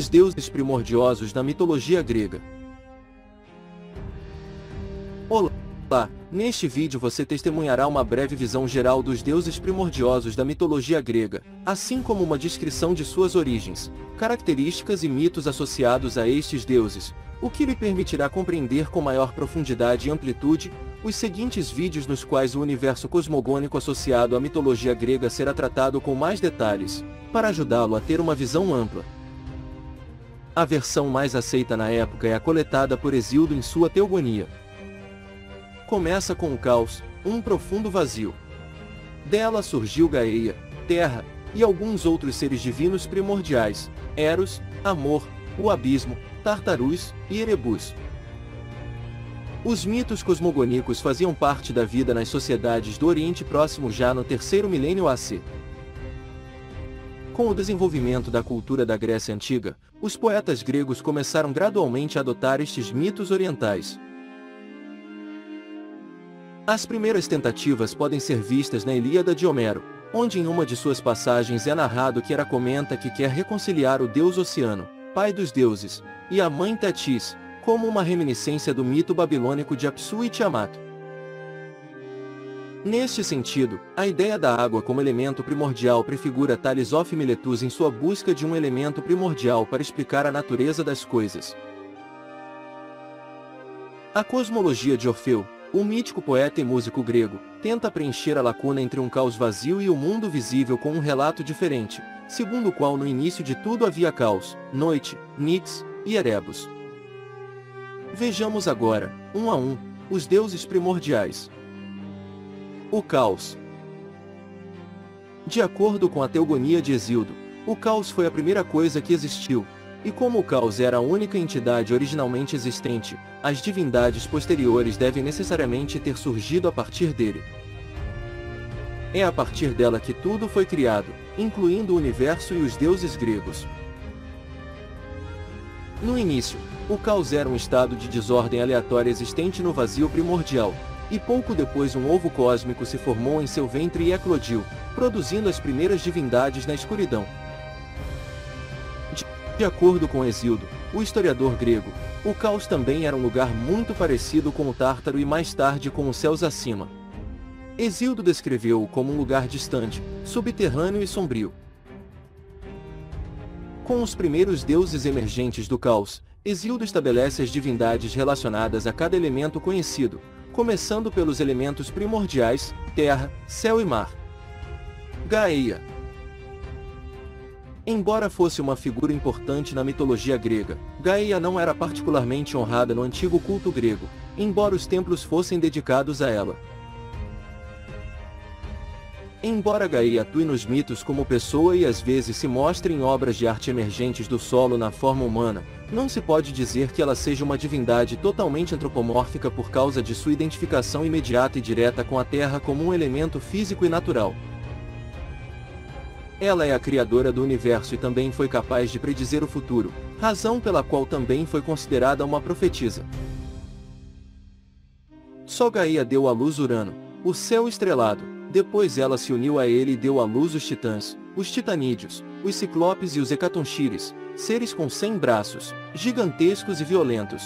deuses primordiosos da mitologia grega. Olá! Neste vídeo você testemunhará uma breve visão geral dos deuses primordiosos da mitologia grega, assim como uma descrição de suas origens, características e mitos associados a estes deuses, o que lhe permitirá compreender com maior profundidade e amplitude os seguintes vídeos nos quais o universo cosmogônico associado à mitologia grega será tratado com mais detalhes, para ajudá-lo a ter uma visão ampla. A versão mais aceita na época é a coletada por Hesíodo em sua Teogonia. Começa com o caos, um profundo vazio. Dela surgiu Gaia, Terra, e alguns outros seres divinos primordiais, Eros, Amor, o Abismo, Tartarus e Erebus. Os mitos cosmogônicos faziam parte da vida nas sociedades do Oriente Próximo já no terceiro milênio AC. Com o desenvolvimento da cultura da Grécia Antiga, os poetas gregos começaram gradualmente a adotar estes mitos orientais. As primeiras tentativas podem ser vistas na Ilíada de Homero, onde em uma de suas passagens é narrado que Hera comenta que quer reconciliar o deus Oceano, pai dos deuses, e a mãe Tétis, como uma reminiscência do mito babilônico de Apsu e Tiamat. Neste sentido, a ideia da água como elemento primordial prefigura Tales of Miletus em sua busca de um elemento primordial para explicar a natureza das coisas. A cosmologia de Orfeu, o mítico poeta e músico grego, tenta preencher a lacuna entre um caos vazio e o mundo visível com um relato diferente, segundo o qual no início de tudo havia caos, noite, Nix e Erebus. Vejamos agora, um a um, os deuses primordiais. O caos. De acordo com a Teogonia de Hesíodo, o caos foi a primeira coisa que existiu, e como o caos era a única entidade originalmente existente, as divindades posteriores devem necessariamente ter surgido a partir dele. É a partir dela que tudo foi criado, incluindo o universo e os deuses gregos. No início, o caos era um estado de desordem aleatória existente no vazio primordial, e pouco depois um ovo cósmico se formou em seu ventre e eclodiu, produzindo as primeiras divindades na escuridão. De acordo com Hesíodo, o historiador grego, o caos também era um lugar muito parecido com o Tártaro e mais tarde com os céus acima. Hesíodo descreveu-o como um lugar distante, subterrâneo e sombrio. Com os primeiros deuses emergentes do caos, Hesíodo estabelece as divindades relacionadas a cada elemento conhecido, começando pelos elementos primordiais, terra, céu e mar. Gaia. Embora fosse uma figura importante na mitologia grega, Gaia não era particularmente honrada no antigo culto grego, embora os templos fossem dedicados a ela. Embora Gaia atue nos mitos como pessoa e às vezes se mostre em obras de arte emergentes do solo na forma humana, não se pode dizer que ela seja uma divindade totalmente antropomórfica por causa de sua identificação imediata e direta com a Terra como um elemento físico e natural. Ela é a criadora do universo e também foi capaz de predizer o futuro, razão pela qual também foi considerada uma profetisa. Só Gaia deu à luz Urano, o céu estrelado, depois ela se uniu a ele e deu à luz os titãs, os titanídeos, os ciclopes e os hecatonchires, seres com 100 braços, gigantescos e violentos.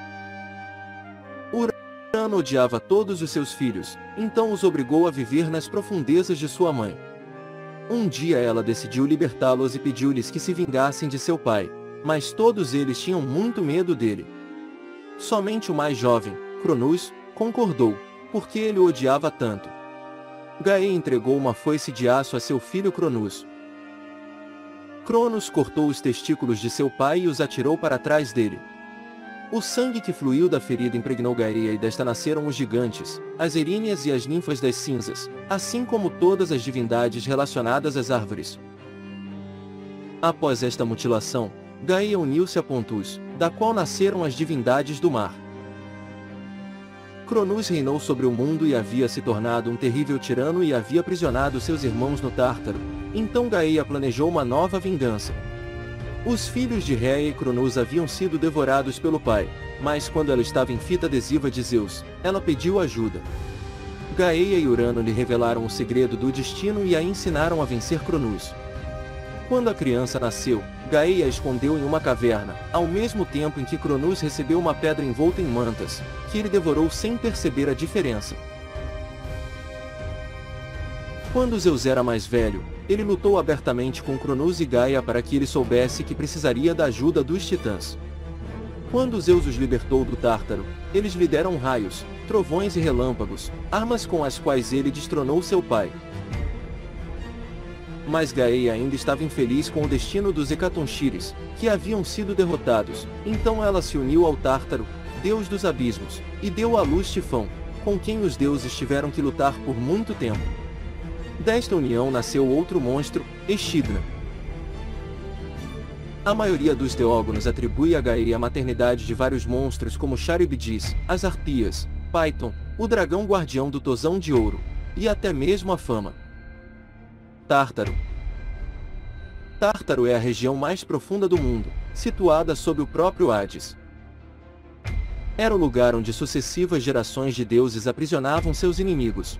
Urano odiava todos os seus filhos, então os obrigou a viver nas profundezas de sua mãe. Um dia ela decidiu libertá-los e pediu-lhes que se vingassem de seu pai, mas todos eles tinham muito medo dele. Somente o mais jovem, Cronos, concordou, porque ele o odiava tanto. Gaia entregou uma foice de aço a seu filho Cronos. Cronos cortou os testículos de seu pai e os atirou para trás dele. O sangue que fluiu da ferida impregnou Gaia e desta nasceram os gigantes, as eríneas e as ninfas das cinzas, assim como todas as divindades relacionadas às árvores. Após esta mutilação, Gaia uniu-se a Pontus, da qual nasceram as divindades do mar. Cronos reinou sobre o mundo e havia se tornado um terrível tirano e havia aprisionado seus irmãos no Tártaro, então Gaia planejou uma nova vingança. Os filhos de Rhea e Cronos haviam sido devorados pelo pai, mas quando ela estava em fita adesiva de Zeus, ela pediu ajuda. Gaia e Urano lhe revelaram o segredo do destino e a ensinaram a vencer Cronos. Quando a criança nasceu, Gaia a escondeu em uma caverna, ao mesmo tempo em que Cronos recebeu uma pedra envolta em mantas, que ele devorou sem perceber a diferença. Quando Zeus era mais velho, ele lutou abertamente com Cronos e Gaia para que ele soubesse que precisaria da ajuda dos titãs. Quando Zeus os libertou do Tártaro, eles lhe deram raios, trovões e relâmpagos, armas com as quais ele destronou seu pai. Mas Gaia ainda estava infeliz com o destino dos Hecatonchires, que haviam sido derrotados, então ela se uniu ao Tártaro, deus dos abismos, e deu à luz Tifão, com quem os deuses tiveram que lutar por muito tempo. Desta união nasceu outro monstro, Echidna. A maioria dos teógonos atribui a Gaia a maternidade de vários monstros como Charybdis, as Harpias, Python, o dragão guardião do Tozão de Ouro, e até mesmo a Fama. Tártaro. Tártaro é a região mais profunda do mundo, situada sob o próprio Hades. Era o lugar onde sucessivas gerações de deuses aprisionavam seus inimigos.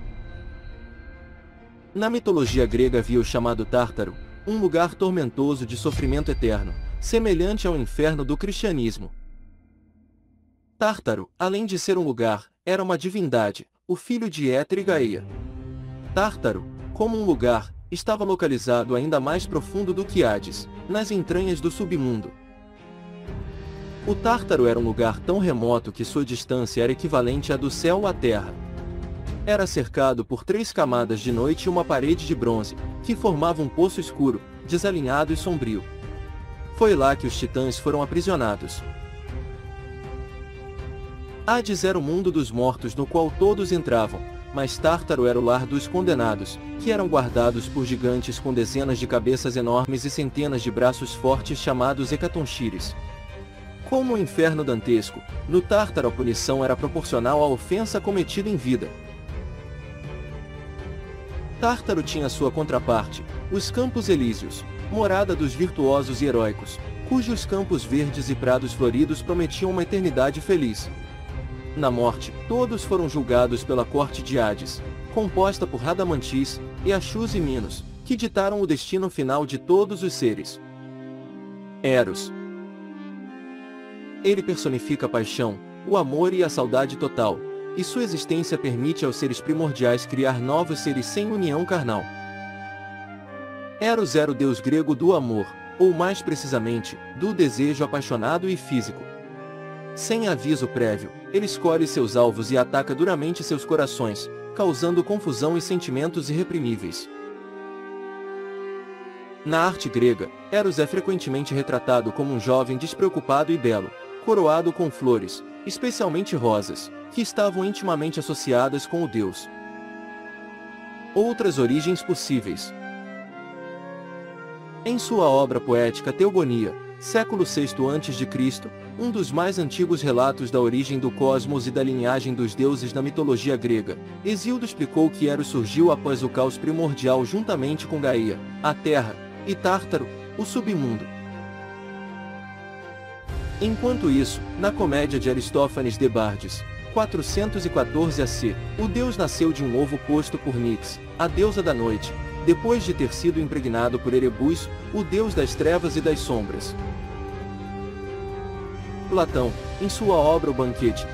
Na mitologia grega havia o chamado Tártaro, um lugar tormentoso de sofrimento eterno, semelhante ao inferno do cristianismo. Tártaro, além de ser um lugar, era uma divindade, o filho de Éter e Gaia. Tártaro, como um lugar, estava localizado ainda mais profundo do que Hades, nas entranhas do submundo. O Tártaro era um lugar tão remoto que sua distância era equivalente à do céu à terra. Era cercado por 3 camadas de noite e uma parede de bronze, que formava um poço escuro, desalinhado e sombrio. Foi lá que os titãs foram aprisionados. Hades era o mundo dos mortos no qual todos entravam, mas Tártaro era o lar dos condenados, que eram guardados por gigantes com dezenas de cabeças enormes e centenas de braços fortes chamados Hecatonchires. Como o inferno dantesco, no Tártaro a punição era proporcional à ofensa cometida em vida. Tártaro tinha sua contraparte, os Campos Elíseos, morada dos virtuosos e heróicos, cujos campos verdes e prados floridos prometiam uma eternidade feliz. Na morte, todos foram julgados pela corte de Hades, composta por Radamantis, Eachus e Minos, que ditaram o destino final de todos os seres. Eros. Ele personifica a paixão, o amor e a saudade total, e sua existência permite aos seres primordiais criar novos seres sem união carnal. Eros era o deus grego do amor, ou mais precisamente, do desejo apaixonado e físico. Sem aviso prévio, ele escolhe seus alvos e ataca duramente seus corações, causando confusão e sentimentos irreprimíveis. Na arte grega, Eros é frequentemente retratado como um jovem despreocupado e belo, coroado com flores, especialmente rosas, que estavam intimamente associadas com o deus. Outras origens possíveis. Em sua obra poética Teogonia, século VI a.C., um dos mais antigos relatos da origem do cosmos e da linhagem dos deuses na mitologia grega, Hesíodo explicou que Eros surgiu após o caos primordial juntamente com Gaia, a terra, e Tártaro, o submundo. Enquanto isso, na comédia de Aristófanes de Bardes, 414 AC, o deus nasceu de um ovo posto por Nix, a deusa da noite, depois de ter sido impregnado por Erebus, o deus das trevas e das sombras. Platão, em sua obra O Banquete,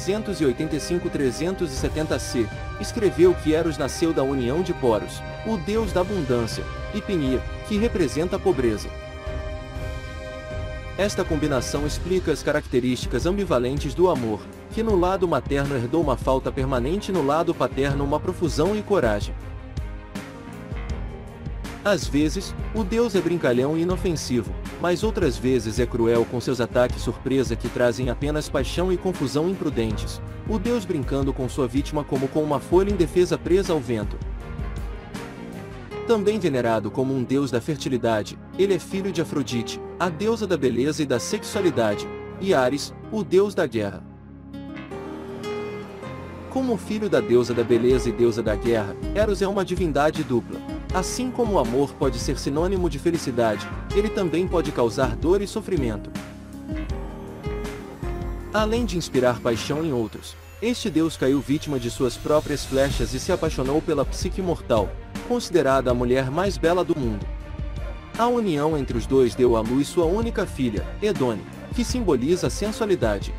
385-370 AC, escreveu que Eros nasceu da união de Poros, o deus da abundância, e Penia, que representa a pobreza. Esta combinação explica as características ambivalentes do amor, que no lado materno herdou uma falta permanente e no lado paterno uma profusão e coragem. Às vezes, o deus é brincalhão e inofensivo, mas outras vezes é cruel com seus ataques surpresa que trazem apenas paixão e confusão imprudentes, o deus brincando com sua vítima como com uma folha indefesa presa ao vento. Também venerado como um deus da fertilidade, ele é filho de Afrodite, a deusa da beleza e da sexualidade, e Ares, o deus da guerra. Como filho da deusa da beleza e deusa da guerra, Eros é uma divindade dupla. Assim como o amor pode ser sinônimo de felicidade, ele também pode causar dor e sofrimento. Além de inspirar paixão em outros, este deus caiu vítima de suas próprias flechas e se apaixonou pela psique mortal, considerada a mulher mais bela do mundo. A união entre os dois deu à luz sua única filha, Edone, que simboliza a sensualidade.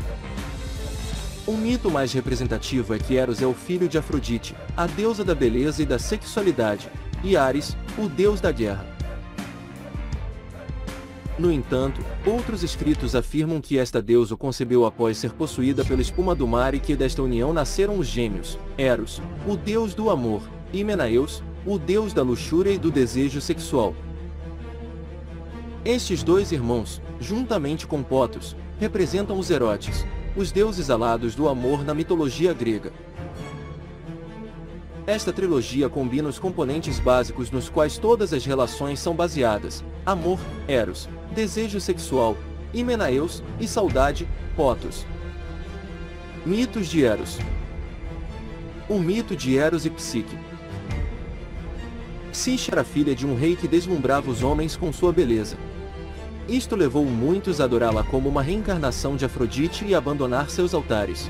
O mito mais representativo é que Eros é o filho de Afrodite, a deusa da beleza e da sexualidade, e Ares, o deus da guerra. No entanto, outros escritos afirmam que esta deusa o concebeu após ser possuída pela espuma do mar e que desta união nasceram os gêmeos, Eros, o deus do amor, e Menaeus, o deus da luxúria e do desejo sexual. Estes dois irmãos, juntamente com Potos, representam os Erotes, os deuses alados do amor na mitologia grega. Esta trilogia combina os componentes básicos nos quais todas as relações são baseadas: amor, Eros, desejo sexual, e Menaeus, e saudade, Potos. Mitos de Eros. O mito de Eros e Psique. Psique era filha de um rei que deslumbrava os homens com sua beleza. Isto levou muitos a adorá-la como uma reencarnação de Afrodite e a abandonar seus altares.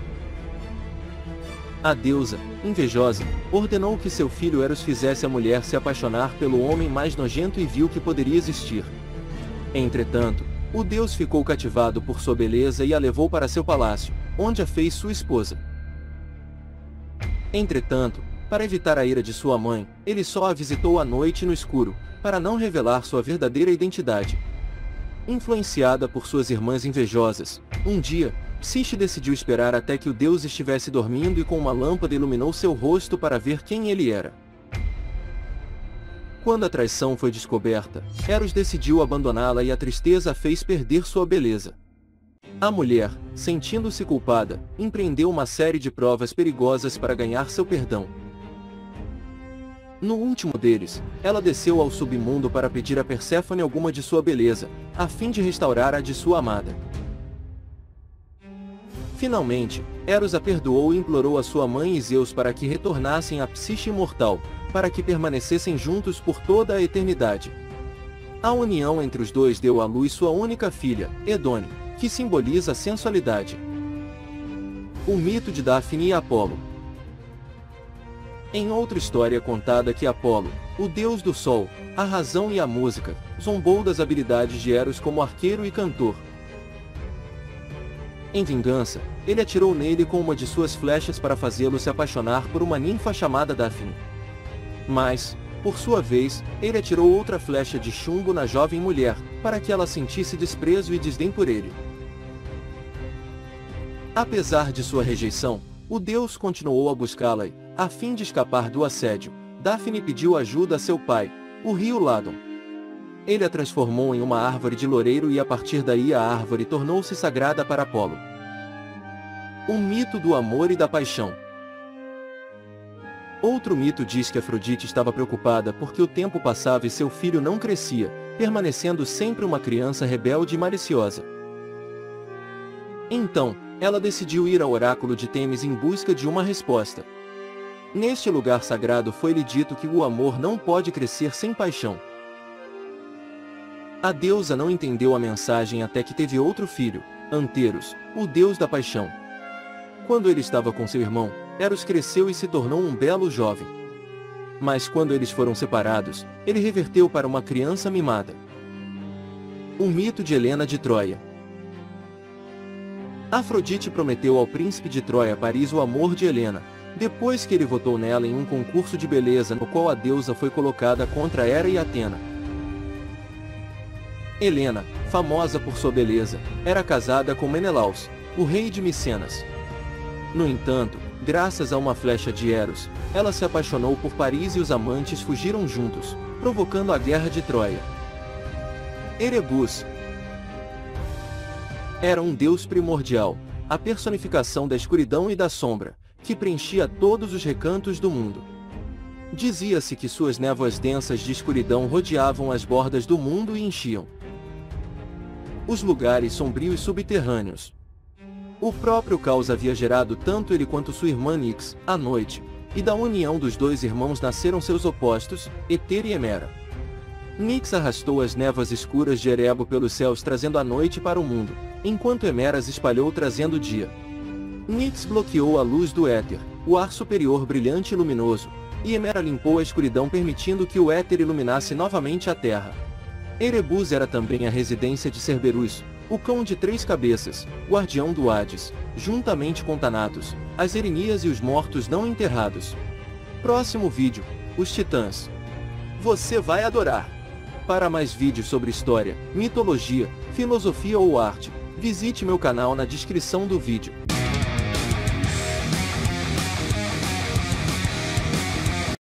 A deusa, invejosa, ordenou que seu filho Eros fizesse a mulher se apaixonar pelo homem mais nojento e vil que poderia existir. Entretanto, o deus ficou cativado por sua beleza e a levou para seu palácio, onde a fez sua esposa. Entretanto, para evitar a ira de sua mãe, ele só a visitou à noite no escuro, para não revelar sua verdadeira identidade. Influenciada por suas irmãs invejosas, um dia, Psique decidiu esperar até que o deus estivesse dormindo e com uma lâmpada iluminou seu rosto para ver quem ele era. Quando a traição foi descoberta, Eros decidiu abandoná-la e a tristeza a fez perder sua beleza. A mulher, sentindo-se culpada, empreendeu uma série de provas perigosas para ganhar seu perdão. No último deles, ela desceu ao submundo para pedir a Perséfone alguma de sua beleza, a fim de restaurar a de sua amada. Finalmente, Eros a perdoou e implorou a sua mãe e Zeus para que retornassem à Psique imortal, para que permanecessem juntos por toda a eternidade. A união entre os dois deu à luz sua única filha, Edone, que simboliza a sensualidade. O mito de Dáfne e Apolo. Em outra história é contada que Apolo, o deus do sol, a razão e a música, zombou das habilidades de Eros como arqueiro e cantor. Em vingança, ele atirou nele com uma de suas flechas para fazê-lo se apaixonar por uma ninfa chamada Dáfne. Mas, por sua vez, ele atirou outra flecha de chumbo na jovem mulher, para que ela sentisse desprezo e desdém por ele. Apesar de sua rejeição, o deus continuou a buscá-la e, a fim de escapar do assédio, Dáfne pediu ajuda a seu pai, o rio Ladon. Ele a transformou em uma árvore de loureiro e a partir daí a árvore tornou-se sagrada para Apolo. O mito do amor e da paixão. Outro mito diz que Afrodite estava preocupada porque o tempo passava e seu filho não crescia, permanecendo sempre uma criança rebelde e maliciosa. Então, ela decidiu ir ao oráculo de Têmis em busca de uma resposta. Neste lugar sagrado foi-lhe dito que o amor não pode crescer sem paixão. A deusa não entendeu a mensagem até que teve outro filho, Anteros, o deus da paixão. Quando ele estava com seu irmão, Eros cresceu e se tornou um belo jovem. Mas quando eles foram separados, ele reverteu para uma criança mimada. O mito de Helena de Troia. Afrodite prometeu ao príncipe de Troia Paris o amor de Helena, depois que ele votou nela em um concurso de beleza no qual a deusa foi colocada contra Hera e Atena. Helena, famosa por sua beleza, era casada com Menelaus, o rei de Micenas. No entanto, graças a uma flecha de Eros, ela se apaixonou por Paris e os amantes fugiram juntos, provocando a guerra de Troia. Erebus era um deus primordial, a personificação da escuridão e da sombra, que preenchia todos os recantos do mundo. Dizia-se que suas névoas densas de escuridão rodeavam as bordas do mundo e enchiam os lugares sombrios subterrâneos. O próprio caos havia gerado tanto ele quanto sua irmã Nix, à noite, e da união dos dois irmãos nasceram seus opostos, Eter e Hemera. Nix arrastou as névoas escuras de Erebo pelos céus trazendo a noite para o mundo, enquanto Hemera as espalhou trazendo o dia. Nix bloqueou a luz do éter, o ar superior brilhante e luminoso, e Emera limpou a escuridão permitindo que o éter iluminasse novamente a terra. Erebus era também a residência de Cerberus, o cão de 3 cabeças, guardião do Hades, juntamente com Thanatos, as Erinias e os mortos não enterrados. Próximo vídeo, os Titãs. Você vai adorar! Para mais vídeos sobre história, mitologia, filosofia ou arte, visite meu canal na descrição do vídeo.